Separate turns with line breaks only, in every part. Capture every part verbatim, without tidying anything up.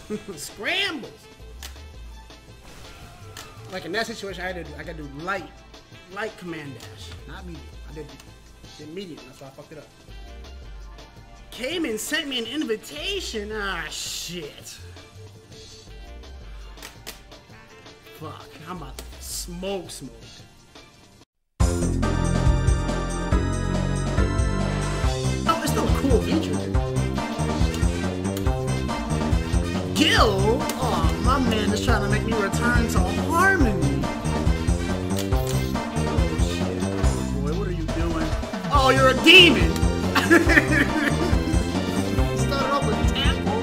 Scrambles. Like in that situation, I had to, I got to do light, light command dash, not medium. I did, did medium. That's why I fucked it up. Kaymin sent me an invitation. Ah, shit. Fuck. I'm about to smoke, smoke. Oh, it's still a cool feature. GILL? Oh, my man is trying to make me return to harmony. Oh, shit. Oh, boy, what are you doing? Oh, you're a demon! Started off with tackle?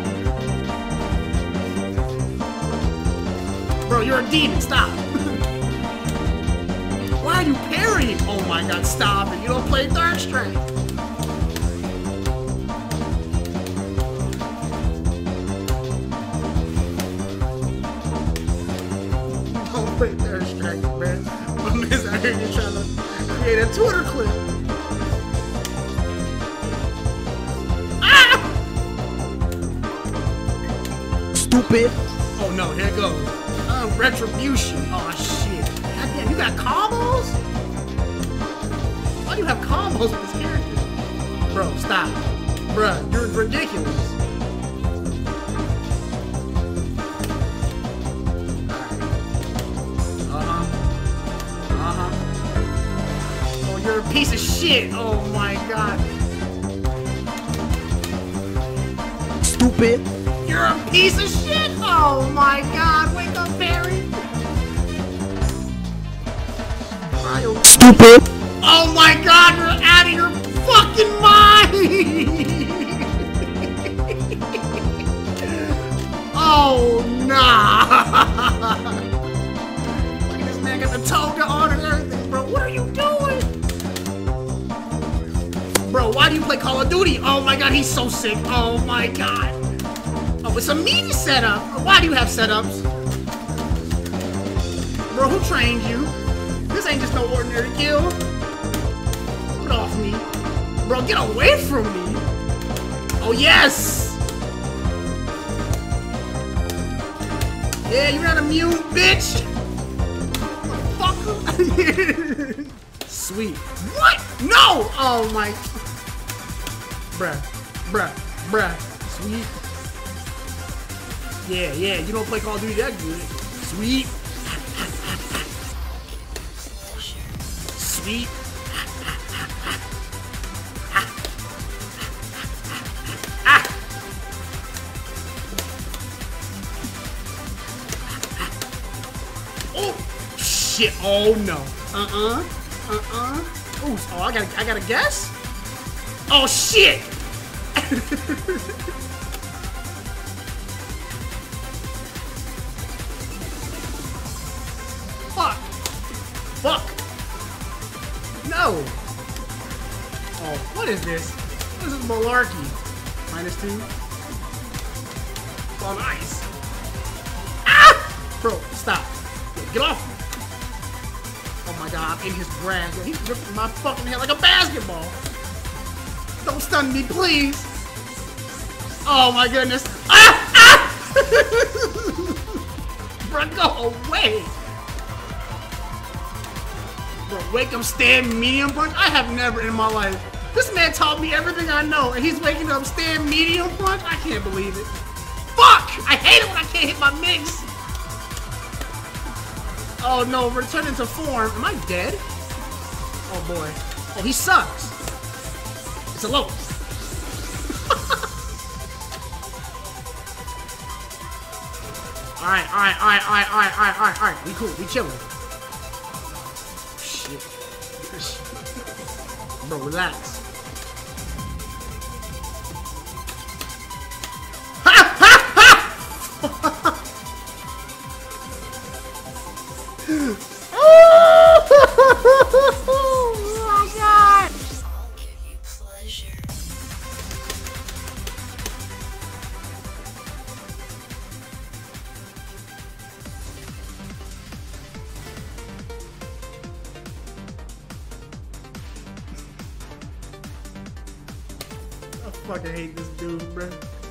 Bro, you're a demon. Stop. Why are you parrying? Oh my god, stop it. You don't play Dark Strike. Wait, they're distracted, man. My man's out here just trying to create a Twitter clip. Ah! Stupid. Oh no, here it goes. Uh, retribution. Oh shit. God damn, you got combos? Why do you have combos with this character? Bro, stop. Bruh, you're ridiculous. You're a piece of shit. Oh my god. Stupid. You're a piece of shit. Oh my god. Wake up, Barry. Stupid. Oh my god. You're out of your fucking mind. Oh nah. Look at this man got the toga on and everything, bro. What are you doing? Bro, why do you play Call of Duty? Oh my god, he's so sick. Oh my god. Oh, it's a meaty setup. Why do you have setups? Bro, who trained you? This ain't just no ordinary kill. Get off me. Bro, get away from me. Oh, yes. Yeah, you're not immune, bitch. Motherfucker. Sweet. What? No! Oh my. Bruh, bruh, bruh. Sweet. Yeah, yeah, you don't play Call of Duty that good. Sweet. Sweet. Oh shit! Oh no! Uh-uh. Uh-uh. Ooh, oh, I gotta, I gotta guess? Oh, shit! Fuck. Fuck. No. Oh, what is this? This is malarkey. Minus two. Oh, nice. Ah! Bro, stop. Get off me. Oh my god, I'm in his grass. He's ripping my fucking head like a basketball. Don't stun me, please. Oh my goodness. Ah! Ah! Bro, go away. Bro, wake up, stand, medium punch. I have never in my life. This man taught me everything I know, and he's waking up, stand, medium punch. I can't believe it. Fuck! I hate it when I can't hit my mix. Oh no, returning to form. Am I dead? Oh boy. Oh, he sucks. It's a low. Alright, alright, alright, alright, alright, alright, alright, alright. We cool, we chilling. Shit. Bro, relax. Ha! Ha! Ha! Oh my god! I'll give you pleasure. I fucking hate this dude, bro.